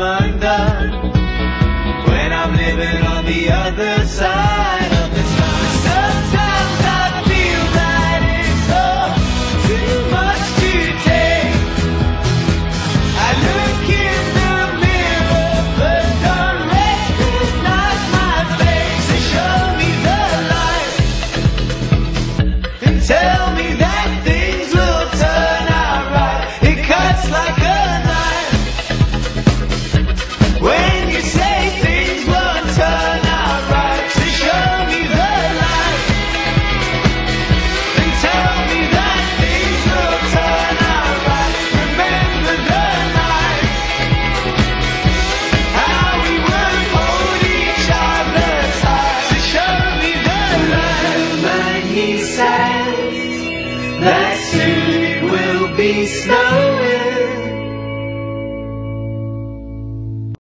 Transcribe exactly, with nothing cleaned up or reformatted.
undone when I'm living on the other side of the sun. Sometimes I feel that it's all too much to take. I look in the mirror but don't recognize my face. So show me the light and tell me that things will turn out right. It cuts like a knife when you say things won't turn out right. So show me the light and tell me that things will turn out right. Remember the night, how we would hold each other tight. So show me the light. But he said that soon it will be snow.